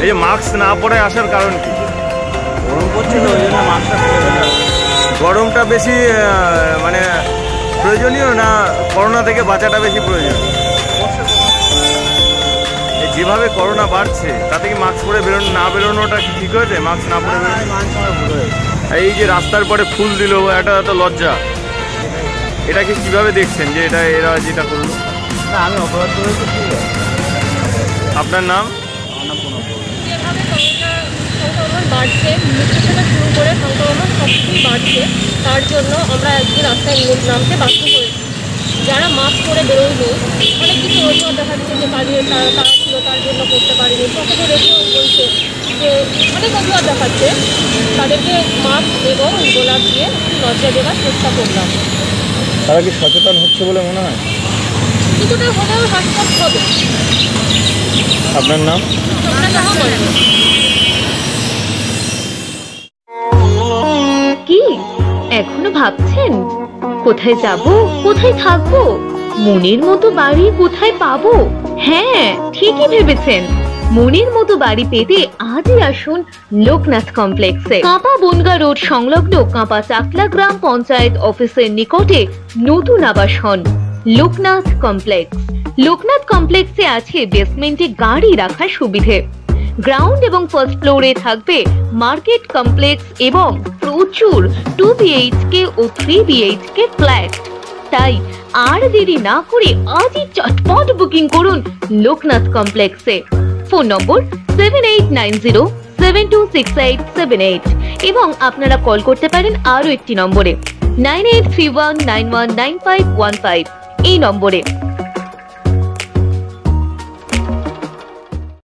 এই যে মাস্ক না পরে আসার কারণ কি? গরম পড়ছে তো, ওই জন্য মাস্কটা খুলে ফেলা। গরমটা বেশি মানে প্রয়োজনীয় না করোনা থেকে বাঁচাটা বেশি প্রয়োজন? যেভাবে করোনা বাড়ছে তাতে কি মাস্ক পরে না বেরোনোটা কি ঠিক হয়েছে? মাস্ক না পরে এই যে রাস্তার পরে ফুল দিল, এটা তো লজ্জা। এটাকে কিভাবে দেখছেন যে এরা যেটা করলো? না, আমি অপরাধ করেছি। আপনার নাম? যেভাবে সংক্রমণ বাড়ছে, মৃত্যু থেকে শুরু করে সংক্রমণ সবকিছুই বাড়ছে, তার জন্য আমরা একদিন রাস্তায় নামতে বাধ্য করেছি। যারা মাস্ক পরে বেরোয়নি, অনেক কিছু অজুহাত দেখাচ্ছে যে কাজে তারা ছিল তার জন্য করতে পারেনি, পকেটে রেখেও বলছে যে অনেক অজুহাত দেখাচ্ছে। তাদেরকে মাস্ক এবং গোলাপ দিয়ে লজ্জা দেওয়ার চেষ্টা করলাম। তারা কি সচেতন হচ্ছে বলে মনে হয়? কিছুটা হলেও সচেতন হবে। আপনার নাম? কি এখনো ভাবছেন কোথায় যাব, কোথায় থাকবো, মনের মতো বাড়ি কোথায় পাবো? হ্যাঁ, ঠিকই ভেবেছেন। মনের মতো বাড়ি পেতে আজই আসুন লোকনাথ কমপ্লেক্সে। কাঁপা বনগা রোড সংলগ্ন কাঁপা চাকলা গ্রাম পঞ্চায়েত অফিসের নিকটে নতুন আবাসন লোকনাথ কমপ্লেক্স। লোকনাথ কমপ্লেক্সে আছে বেসমেন্টে গাড়ি রাখার সুবিধে। গ্রাউন্ড এবং ফার্স্ট ফ্লোরে থাকবে মার্কেট কমপ্লেক্স এবং প্রচুর 2 BHK ও 3 BHK ফ্ল্যাট। তাই আর দেরি না করে আজই চটপট বুকিং করুন লোকনাথ কমপ্লেক্সে। ফোন নম্বর 7890726878 এবং আপনারা কল করতে পারেন আরো একটি নম্বরে 9831919515 এই নম্বরে।